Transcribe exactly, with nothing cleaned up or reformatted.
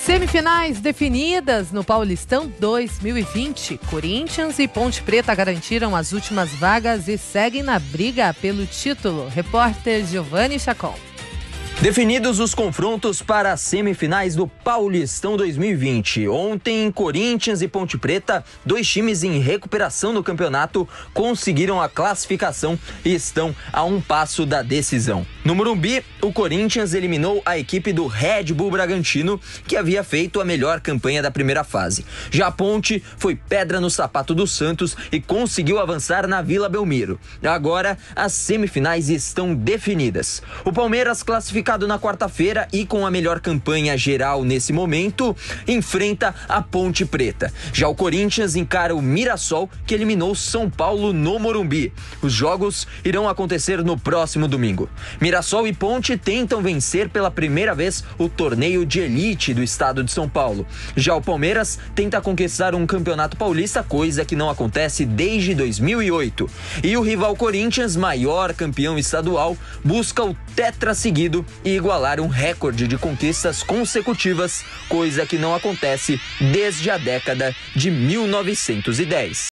Semifinais definidas no Paulistão dois mil e vinte. Corinthians e Ponte Preta garantiram as últimas vagas e seguem na briga pelo título. Repórter Giovanni Chacon. Definidos os confrontos para as semifinais do Paulistão dois mil e vinte. Ontem, Corinthians e Ponte Preta, dois times em recuperação no campeonato, conseguiram a classificação e estão a um passo da decisão. No Morumbi, o Corinthians eliminou a equipe do Red Bull Bragantino, que havia feito a melhor campanha da primeira fase. Já a Ponte foi pedra no sapato do Santos e conseguiu avançar na Vila Belmiro. Agora, as semifinais estão definidas. O Palmeiras, classificado na quarta-feira e com a melhor campanha geral nesse momento, enfrenta a Ponte Preta. Já o Corinthians encara o Mirassol, que eliminou São Paulo no Morumbi. Os jogos irão acontecer no próximo domingo. Mirassol e Ponte tentam vencer pela primeira vez o torneio de elite do estado de São Paulo. Já o Palmeiras tenta conquistar um campeonato paulista, coisa que não acontece desde dois mil e oito. E o rival Corinthians, maior campeão estadual, busca o tetra seguido e igualar um recorde de conquistas consecutivas, coisa que não acontece desde a década de mil novecentos e dez.